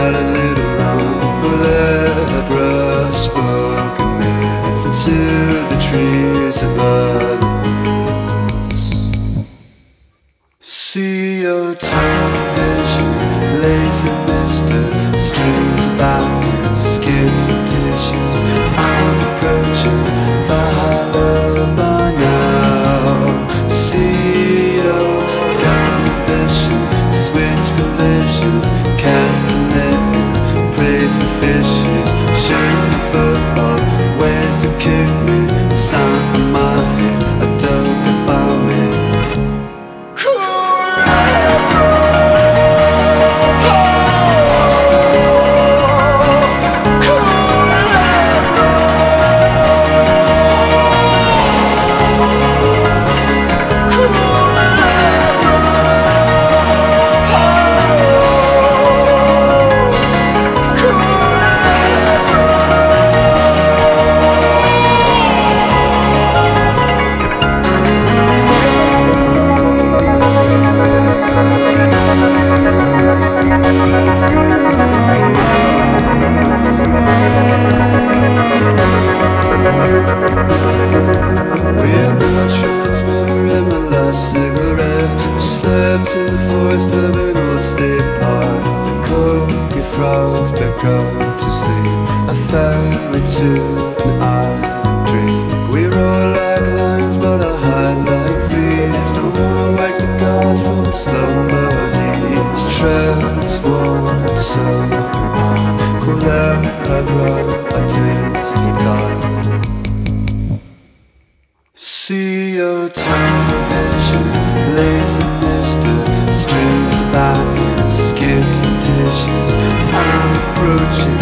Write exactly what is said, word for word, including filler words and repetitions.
got a little wrong. Culebra, spoken myth into the trees of others. See your tunnel vision, lazy mister, strings about and skips the dishes. I'm approaching Valhalla by now. See your dumb ambition, switch collisions, cast the net and pray for fishes. Shoot the football, ways to kick me, sign on my head, a dug about me. See your tunnel vision, lazy mister, strings about and skips the dishes. I'm approaching